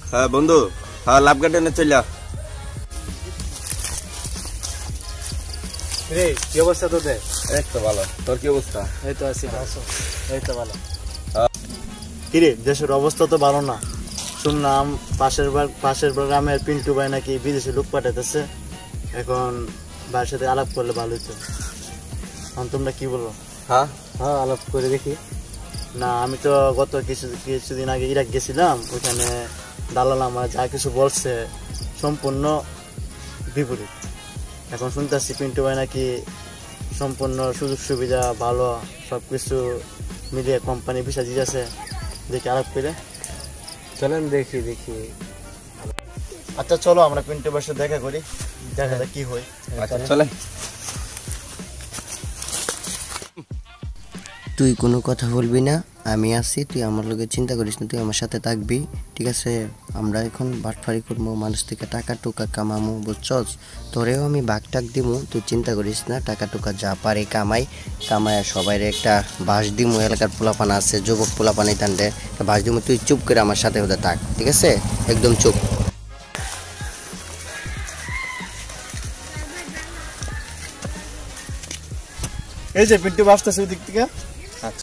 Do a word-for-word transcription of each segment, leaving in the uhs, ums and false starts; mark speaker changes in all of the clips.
Speaker 1: হ্যাঁ বন্ধু, হ্যাঁ লাভ গার্ডেনে চলে
Speaker 2: রে। কি অবস্থা তোদের?
Speaker 1: এই তো ভালো, তোর কি অবস্থা?
Speaker 2: এই তো আছি ভালো। এই তো ভালো। কিরে, দেশের অবস্থা তো ভালো না। শুনলাম পাশের পাশের গ্রামের পিন্টু ভাই নাকি বিদেশে লোক পাঠাইতেছে। এখন ভাইয়ের সাথে আলাপ করলে ভালো হতো। এখন তোমরা কি বলো?
Speaker 1: হ্যাঁ
Speaker 2: হ্যাঁ, আলাপ করে দেখি। না, আমি তো গত কিছু কিছুদিন আগে ইরাক গেছিলাম। ওইখানে দালাল আমার যা কিছু বলছে সম্পূর্ণ বিপরীত। এখন শুনতেছি পিন্টু ভাই নাকি সম্পূর্ণ সুযোগ সুবিধা ভালো, সব কিছু মিলিয়ে কোম্পানি ভিসা দিয়েছে। দেখি আলাপ করে
Speaker 3: চলেন দেখি দেখি
Speaker 2: আচ্ছা চলো আমরা পিন্টু ভাইয়ের সাথে দেখা করি, দেখা যাক কি হয়।
Speaker 1: আচ্ছা চলে।
Speaker 3: তুই কোনো কথা বলবি না, আমি আছি, তুই আমার লগে চিন্তা করিস না, তুই আমার সাথে থাকবি, ঠিক আছে? আমরা এখন বাটফারি করবো, মানুষ থেকে টাকা টুকা কামামো, বুঝছস? তোরেও আমি ভাগ টাক দিমু, তুই চিন্তা করিস না। টাকা টুকা যা পারে কামাই কামায় সবাইরে একটা বাস দিমু। এলাকার পোলাপান আছে, যুবক পোলাপান, এই টানতে বাস দিমু। তুই চুপ করে আমার সাথে হতে থাক, ঠিক আছে? একদম চুপ।
Speaker 2: এই যে পিন্টু ভাই আসতেছে ওই দিক থেকে।
Speaker 1: আচ্ছা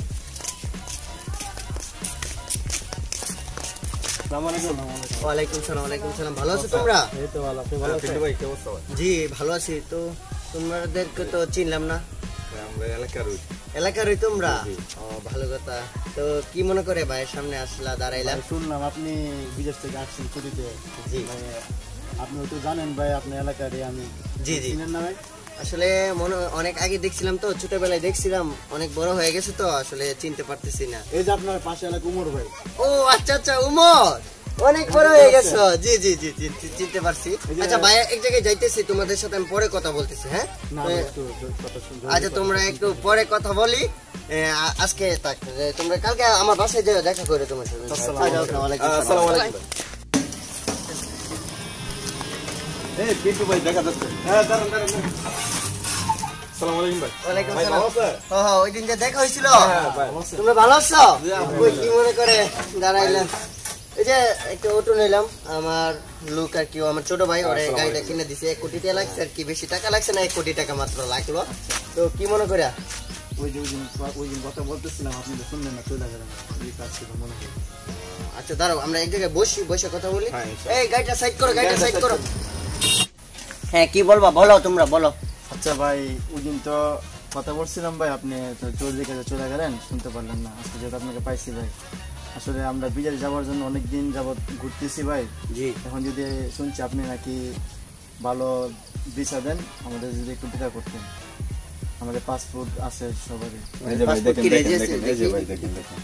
Speaker 3: ওয়ালাইকুম সালাম। ওয়ালাইকুম সালাম। ভালো আছো তোমরা?
Speaker 2: এই তো ভালো। আপনি ভালো আছেন?
Speaker 1: পিন্টু ভাই কি অবস্থা?
Speaker 3: জি ভালো আছি। তো তোমাদেরকে তো চিনলাম না।
Speaker 1: আমরা এলাকার
Speaker 3: এলাকারই তোমরা? ও ভালো কথা। তো কি মনে করে ভাইয়ের সামনে আসলা, দাঁড়াইলাম?
Speaker 2: শুনলাম আপনি বিদেশ থেকে আসছেন ছুটিতে।
Speaker 3: জি
Speaker 2: আপনি তো জানেন ভাই, আপনার এলাকারই আমি।
Speaker 3: জি জি
Speaker 2: চিনেন না ভাই?
Speaker 3: আসলে মনে অনেক আগে দেখছিলাম, তো ছোটবেলায় দেখছিলাম, অনেক বড় হয়ে গেছে তো আসলে চিনতে পারতেছি না।
Speaker 2: এই যে আপনার পাশে এলাকা উমর ভাই।
Speaker 3: ও আচ্ছা আচ্ছা, উমর অনেক বড় হয়ে গেছো। জি জি জি জি চিনতে পারছি। আচ্ছা ভাই, এক জায়গায় যাইতেছি, তোমাদের সাথে আমি পরে কথা বলতেছি। হ্যাঁ আচ্ছা, তোমরা একটু পরে কথা বলি। আজকে তোমরা কালকে আমার বাসায় যাও, দেখা করে তোমার সাথে।
Speaker 1: আসসালামু আলাইকুম। এই পিন্টু ভাই দেখা যাচ্ছে। হ্যাঁ দাঁড়ান দাঁড়ান। আসসালামু আলাইকুম ভাই।
Speaker 3: ওয়ালাইকুম
Speaker 1: ভাই
Speaker 3: সালাম।
Speaker 1: ভালো আছেন?
Speaker 3: হ্যাঁ হ্যাঁ, ওই দিন যে দেখা হয়েছিল।
Speaker 1: হ্যাঁ ভাই।
Speaker 3: তোমরা ভালো আছো? ওই কি মনে করে দাঁড়াইলাম। এই যে একটা অটো নিলাম, আমার লোক আর কি, আমার ছোট ভাই, ওরে গাড়িটা কিনে দিছে। এক কোটি টাকা লাগছে আর কি, বেশি টাকা লাগছে না, এক কোটি টাকা মাত্র লাগলো। তো কি মনে করে?
Speaker 2: ওই যে ওই দিন ওই দিন কথা বলতেছিলাম, আপনি তো শুনলেন না, চলে গেলেন। এই কাজ ছিল মনে হয়।
Speaker 3: আচ্ছা দাঁড়াও, আমরা এক জায়গায় বসি, বসে কথা বলি। এই গাড়িটা সাইড করো, গাড়িটা সাইড করো। হ্যাঁ কি বলবা, বলো তোমরা বলো।
Speaker 2: আচ্ছা ভাই, ওই দিন তো কথা বলছিলাম ভাই, আপনি তো চলে কাজে চলে গেলেন, শুনতে পারলেন না। আজকে যেহেতু আপনাকে পাইছি ভাই, আসলে আমরা বিদেশ যাওয়ার জন্য অনেক দিন যাবত ঘুরতেছি ভাই।
Speaker 3: জি
Speaker 2: এখন যদি শুনছি আপনি নাকি ভালো ভিসা দেন, আমাদের যদি একটু দেখা করতেন। আমাদের পাসপোর্ট আছে সবারই।
Speaker 1: এই যে ভাই দেখেন দেখেন দেখেন, এই যে ভাই দেখেন দেখেন।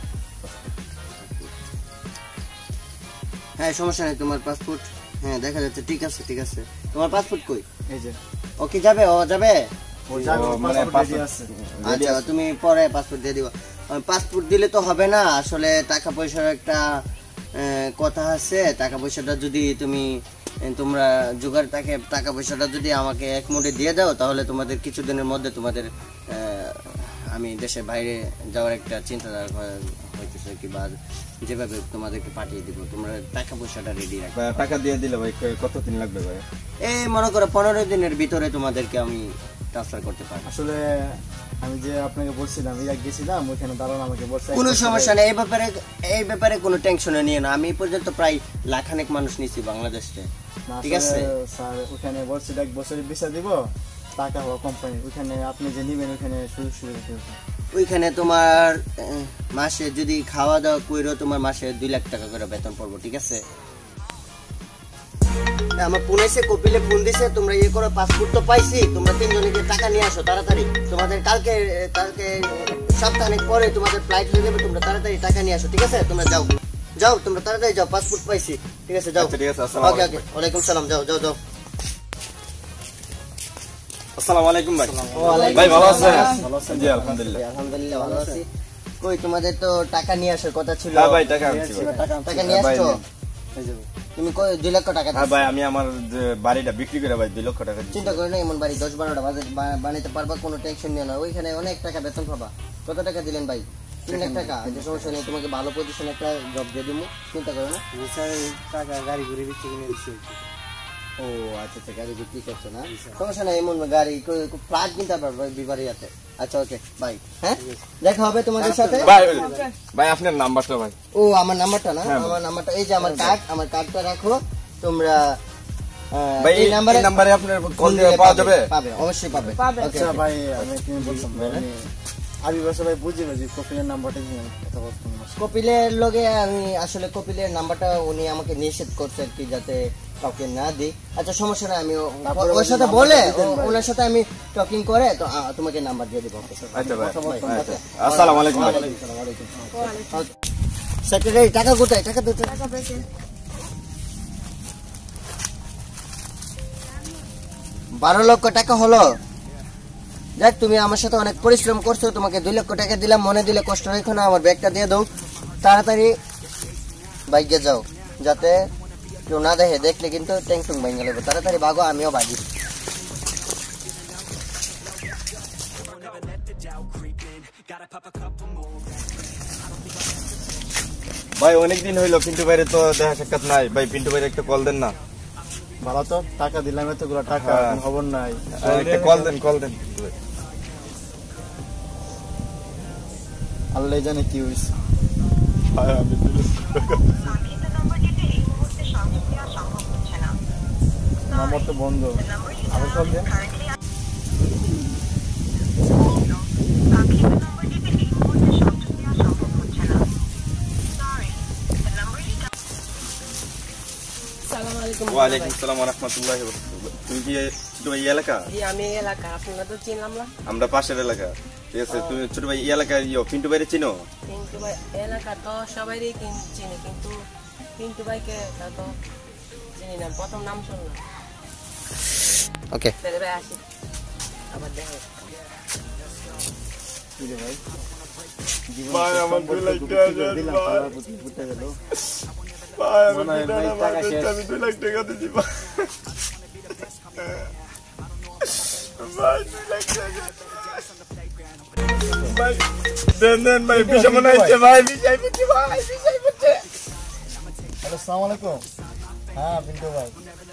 Speaker 3: হ্যাঁ সমস্যা নেই, তোমার পাসপোর্ট হ্যাঁ দেখা যাচ্ছে। ঠিক আছে ঠিক আছে, তোমার পাসপোর্ট কই?
Speaker 2: এই যে
Speaker 3: ও কি যাবে? ও যাবে?
Speaker 2: ও যাবে,
Speaker 1: মানে
Speaker 2: পাসপোর্ট রেডি আছে।
Speaker 3: আচ্ছা তুমি পরে পাসপোর্ট দিয়ে দিবা। পাসপোর্ট দিলে তো হবে না, আসলে টাকা পয়সার একটা কথা আছে। টাকা পয়সাটা যদি তুমি তোমরা জোগাড় থাকে, টাকা পয়সাটা যদি আমাকে এক মুঠে দিয়ে দাও, তাহলে তোমাদের কিছুদিনের মধ্যে তোমাদের আমি দেশের বাইরে যাওয়ার একটা চিন্তাধারা হইতেছে কি, বা যেভাবে তোমাদেরকে পাঠিয়ে দিব, তোমরা টাকা পয়সাটা রেডি রাখবে।
Speaker 1: টাকা দিয়ে দিলে ভাই কতদিন লাগবে ভাই?
Speaker 3: এই মনে করো পনেরো দিনের ভিতরে তোমাদেরকে আমি ট্রান্সফার করতে পারি।
Speaker 2: আসলে আমি যে আপনাকে বলছিলাম, ইরাক গেছিলাম, ওইখানে দাঁড়ানো আমাকে বলছে
Speaker 3: কোনো সমস্যা নেই, এই ব্যাপারে এই ব্যাপারে কোনো টেনশনে নিয়ে না। আমি এই পর্যন্ত প্রায় লাখানেক মানুষ নিয়েছি বাংলাদেশে, ঠিক আছে?
Speaker 2: স্যার ওখানে বলছিল এক বছরের ভিসা দিব, টাকা হওয়া কোম্পানি, ওইখানে আপনি যে নিবেন ওইখানে সুযোগ সুবিধা দিবে।
Speaker 3: ওইখানে তোমার মাসে যদি খাওয়া দাওয়া কইরো, তোমার মাসে দুই লাখ টাকা করে বেতন পড়বো, ঠিক আছে? আমার ফোন এসে কপিলে ফোন দিছে, তোমরা ইয়ে করো, পাসপোর্ট তো পাইছি, তোমরা তিনজনে গিয়ে টাকা নিয়ে আসো তাড়াতাড়ি। তোমাদের কালকে কালকে সপ্তাহখানেক পরে তোমাদের ফ্লাইট হয়ে যাবে, তোমরা তাড়াতাড়ি টাকা নিয়ে আসো, ঠিক আছে? তোমরা যাও যাও, তোমরা তাড়াতাড়ি যাও, পাসপোর্ট পাইছি, ঠিক আছে? যাও।
Speaker 1: ঠিক আছে, আসসালামু
Speaker 3: ওকে ওকে, ওয়ালাইকুম সালাম। যাও যাও যাও।
Speaker 1: আসসালামু আলাইকুম ভাই।
Speaker 3: ওয়ালাইকুম
Speaker 1: ভাই ভালো আছেন?
Speaker 2: ভালো আছেন?
Speaker 1: জি আলহামদুলিল্লাহ।
Speaker 3: আলহামদুলিল্লাহ ভালো আছি। কই তোমাদের তো টাকা নিয়ে আসার কথা ছিল।
Speaker 1: হ্যাঁ ভাই টাকা আনছি ভাই।
Speaker 3: টাকা নিয়ে আসছো?
Speaker 2: এই যে
Speaker 3: তুমি কই দুই লক্ষ টাকা
Speaker 1: হ্যাঁ ভাই, আমি আমার যে বাড়িটা বিক্রি করে ভাই দুই লক্ষ টাকা দিচ্ছি।
Speaker 3: চিন্তা করে না, এমন বাড়ি দশ বারোটা বানাইতে পারবা, কোনো টেনশন নিও না। ওইখানে অনেক টাকা বেতন পাবা। কত টাকা দিলেন ভাই? তিন লাখ টাকা আচ্ছা সমস্যা নেই তোমাকে ভালো পজিশনে একটা জব দিয়ে দেবো চিন্তা করো না
Speaker 2: স্যার টাকা গাড়ি ঘুরে বিক্রি কিনে দিচ্ছি
Speaker 3: ও আচ্ছা আচ্ছা গাড়ি বিক্রি করছো না সমস্যা নেই এমন গাড়ি ফ্ল্যাট কিনতে পারবে বিবারিয়াতে আচ্ছা ওকে বাই হ্যাঁ দেখা হবে তোমাদের সাথে
Speaker 1: ভাই ভাই আপনার নাম্বারটা ভাই
Speaker 3: ও আমার নাম্বারটা না আমার নাম্বারটা এই যে আমার কার্ড আমার কার্ডটা রাখো তোমরা
Speaker 1: ভাই এই নাম্বারে নাম্বারে আপনার কল দিয়ে পাওয়া যাবে
Speaker 3: পাবে অবশ্যই পাবে
Speaker 2: আচ্ছা ভাই আমি কি বলছিলাম আমি বাসা ভাই বুঝি না যে কপিলের নাম্বারটা নিয়ে কথা বলতাম
Speaker 3: কপিলের লগে আমি আসলে কপিলের নাম্বারটা উনি আমাকে নিষেধ করছে আর কি যাতে কাউকে না দিই আচ্ছা সমস্যা নাই আমি ওর সাথে বলে ওনার সাথে আমি টকিং করে তো তোমাকে নাম্বার দিয়ে দেবো
Speaker 1: আচ্ছা ভাই আসসালামু আলাইকুম
Speaker 3: সেক্রেটারি টাকা কোথায় টাকা দিতে বারো লক্ষ টাকা হলো দেখ তুমি আমার সাথে অনেক পরিশ্রম করছো তোমাকে দুই লক্ষ টাকা দিলাম মনে দিলে কষ্ট রেখো না আমার ব্যাগটা দিয়ে দাও তাড়াতাড়ি বাইকে যাও যাতে কেউ না দেখে দেখলে কিন্তু টেনশন ভেঙে যাবে তাড়াতাড়ি ভাগো আমিও ভাগি
Speaker 1: ভাই অনেকদিন হইলো পিন্টু ভাইরে তো দেখা সাক্ষাৎ নাই ভাই পিন্টু ভাইরে একটা কল দেন না
Speaker 2: ভালো তো টাকা দিলাম এতগুলো টাকা খবর নাই
Speaker 1: একটা কল দেন কল দেন
Speaker 2: আল্লাহ জানে কি হয়েছে নাম্বার তো বন্ধ আবার কল দেন
Speaker 1: ওয়ালাইকুম আসসালাম ওয়া রাহমাতুল্লাহি ওয়া বারাকাতুহু তুমি কি ছোট ভাই এলাকা
Speaker 4: জি আমি এলাকা আপনারা তো চিনলাম না
Speaker 1: আমরা পাশের এলাকা ঠিক আছে তুমি ছোট ভাই এলাকা ইয়ো পিন্টু ভাইরে চিনো
Speaker 4: পিন্টু ভাই এলাকা তো সবাইরই চিনি কিন্তু পিন্টু ভাইকে তো চিনি না প্রথম নাম শুনলাম
Speaker 3: ওকে
Speaker 4: তাহলে ভাই আসি আবার দেখো
Speaker 2: কি রে ভাই
Speaker 1: ভাই আমার দুই লাখ টাকা
Speaker 2: দিলাম তারা বুঝতে বুঝতে গেল
Speaker 1: ভাই আমি দুই লাখ টাকা দিছি ভাই দুই লাখ টাকা ভাই দেন দেন ভাই বিষয় মনে হচ্ছে ভাই বিষয় বুঝছি ভাই বিষয় বুঝছে
Speaker 2: আসসালামু আলাইকুম হ্যাঁ পিন্টু ভাই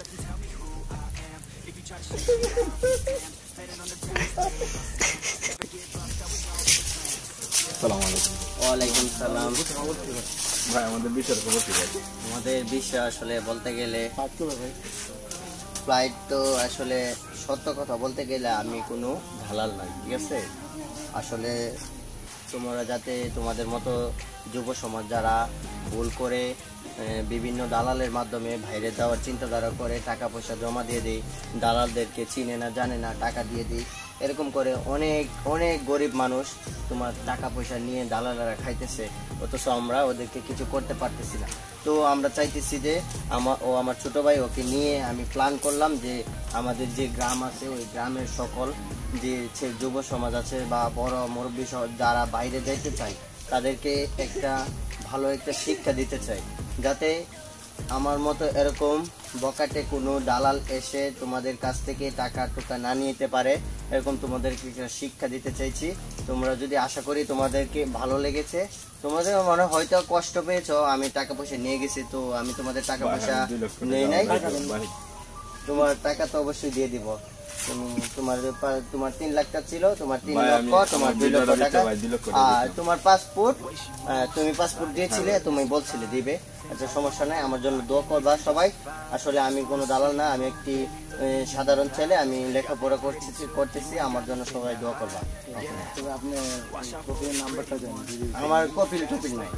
Speaker 1: আসসালামু আলাইকুম
Speaker 3: ওয়ালাইকুম সালাম
Speaker 1: ভাই আমাদের বিষয়ের খবর কি ভাই
Speaker 3: আমাদের বিষয় আসলে বলতে গেলে
Speaker 2: পাঁচ কিলো ভাই
Speaker 3: ফ্লাইট তো আসলে সত্য কথা বলতে গেলে আমি কোনো ঢালাল নাই ঠিক আছে আসলে তোমরা যাতে তোমাদের মতো যুব সমাজ যারা ভুল করে বিভিন্ন দালালের মাধ্যমে বাইরে যাওয়ার চিন্তাধারা করে টাকা পয়সা জমা দিয়ে দিই দালালদেরকে চিনে না জানে না টাকা দিয়ে দিই এরকম করে অনেক অনেক গরিব মানুষ তোমার টাকা পয়সা নিয়ে দালালেরা খাইতেছে অথচ আমরা ওদেরকে কিছু করতে পারতেছি না তো আমরা চাইতেছি যে আমার ও আমার ছোট ভাই ওকে নিয়ে আমি প্ল্যান করলাম যে আমাদের যে গ্রাম আছে ওই গ্রামের সকল যে যুব সমাজ আছে বা বড় মুরব্বী যারা বাইরে যাইতে চায় তাদেরকে একটা ভালো একটা শিক্ষা দিতে চাই যাতে আমার মতো এরকম বকাটে কোনো দালাল এসে তোমাদের কাছ থেকে টাকা টোকা না নিতে পারে এরকম তোমাদেরকে শিক্ষা দিতে চাইছি তোমরা যদি আশা করি তোমাদেরকে ভালো লেগেছে তোমাদের মনে হয়তো কষ্ট পেয়েছো আমি টাকা পয়সা নিয়ে গেছি তো আমি তোমাদের টাকা পয়সা নেই নাই তোমার টাকা তো অবশ্যই দিয়ে দিব তুমি তোমার তোমার তিন লাখ টাকা ছিল তোমার তিন লক্ষ তোমার দুই লক্ষ টাকা আর তোমার পাসপোর্ট তুমি পাসপোর্ট দিয়েছিলে তুমি বলছিলে দিবে আচ্ছা সমস্যা নাই আমার জন্য দোয়া করবা সবাই আসলে আমি কোনো দালাল না আমি একটি সাধারণ ছেলে আমি লেখাপড়া করতেছি করতেছি আমার জন্য সবাই দোয়া করবা
Speaker 2: আপনি কপিলের নাম্বারটা দেন
Speaker 3: আমার কপিল টপিল নাই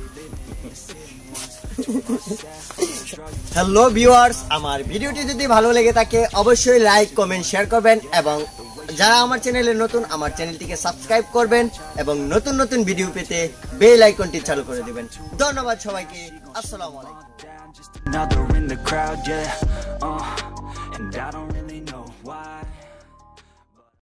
Speaker 3: হ্যালো ভিউয়ার্স আমার ভিডিওটি যদি ভালো লেগে থাকে অবশ্যই লাইক কমেন্ট শেয়ার করবেন এবং যারা আমার চ্যানেলে নতুন আমার চ্যানেলটিকে সাবস্ক্রাইব করবেন এবং নতুন নতুন ভিডিও পেতে বেল আইকনটি চালু করে দিবেন ধন্যবাদ সবাইকে আসসালামু আলাইকুম
Speaker 5: Another in the crowd, yeah. Uh.